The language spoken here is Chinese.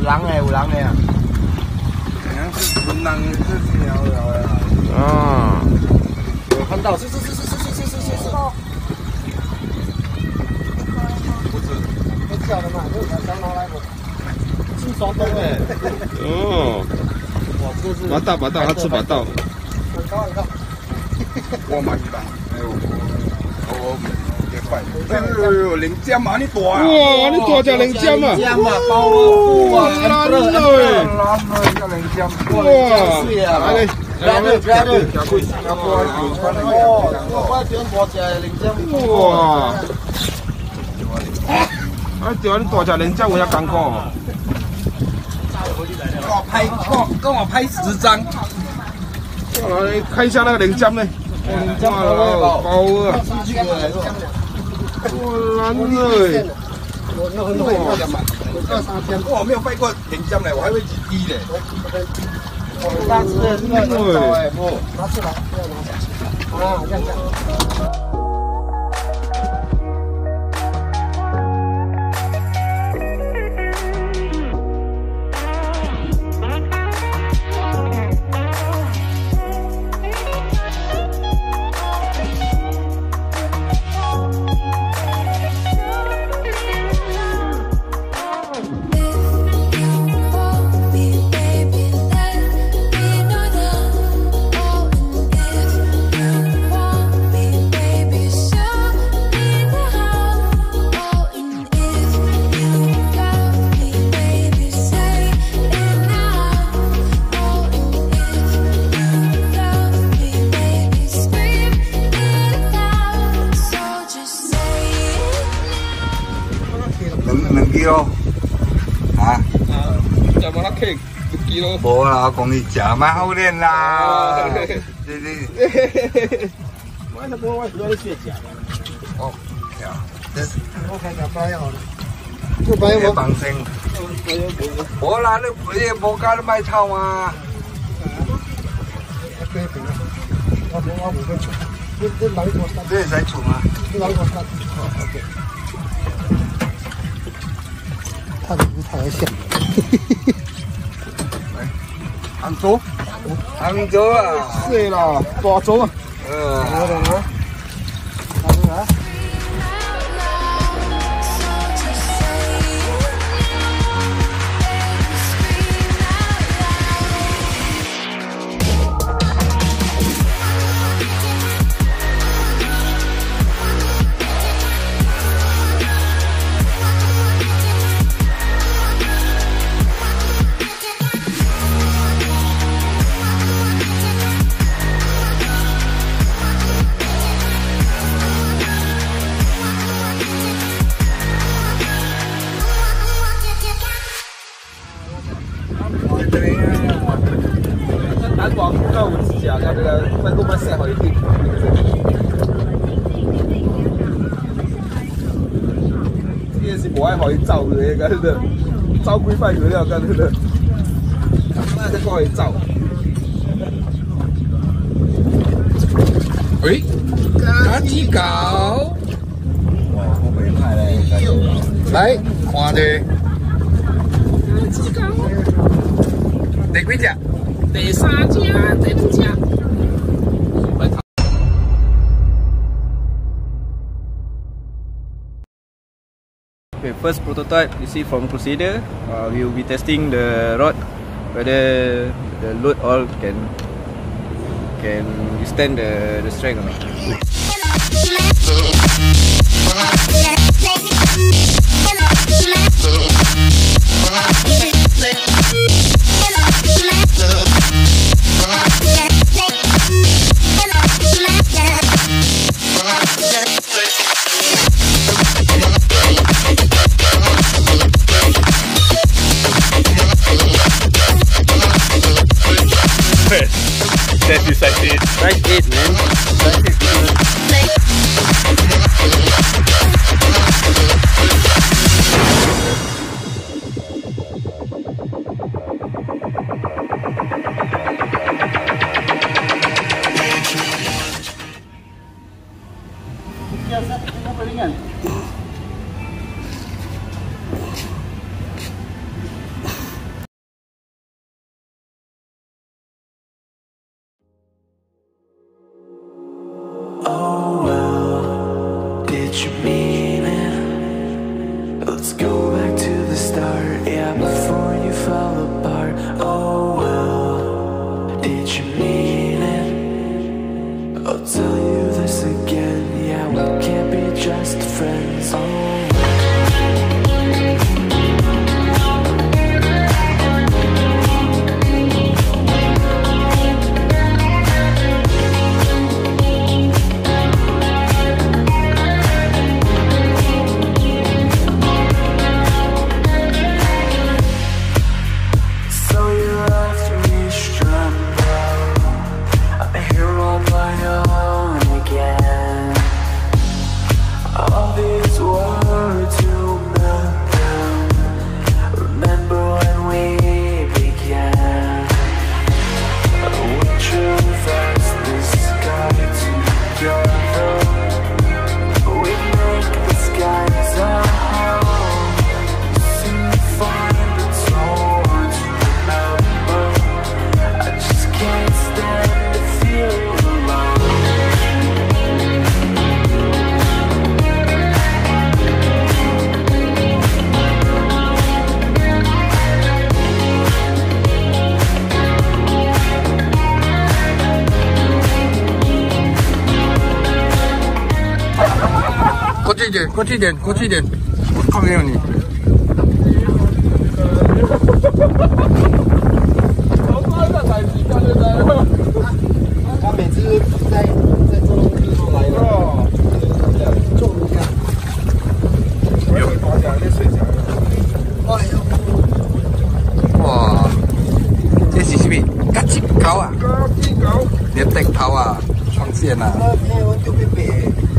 人的啊。是云南的这条的啊。有看到，是。不是，那叫的嘛，那才拿来不？是双冬哎。哦。哇，这是。把到，他吃把到。很高。我买一单，哎呦，我也快。哎呦，零件嘛，你大啊！哇，你大只零件啊！零件嘛，包啊，哇，蓝了，叫零件。哇，来嘞，加热。哇！啊，对啊，你大只零件有遐艰苦哦。跟我拍10张。来看一下那个零件呢？零件包啊！哇，蓝了！我没有拍过零件嘞，我还会几滴嘞。大只的这个很高哎，不，拿出来，不要拿下。啊，这样。2 kg 啊？食无那克1 kg。无啦，我讲你食蛮好练啦。你。我主要是血钾。哦，这是。我看下白好了。这白无绑绳。无啦，你无加你买草吗？我无去出。这人多少？这会使出吗？这人多少？OK。太像。杭州啊，是啦，大洲啊。我爱可以走嘅，咁樣走幾塊佢都有跟佢哋，那只可以走。喂，咖喱狗，哇，好美派咧！來，看啲咖喱狗，第幾隻？第3隻，第2隻。Okay, first prototype you see from Crusader. We will be testing the rod, whether the load all can withstand the strength or not. That is size 8. Size 8, man. Size 8. Did you mean it? Let's go back to the start, yeah, before you fell apart. Oh well, did you mean it? I'll tell you this again, yeah, we can't be just friends. Oh 过去一点，过去一点，后面有你。他每次在这种地方来的，重一下。有滑翔那水翔。哎呦！哇，这是什么？夹舌狗啊！夹舌狗，你的舌头啊，创线啊！哎，我就被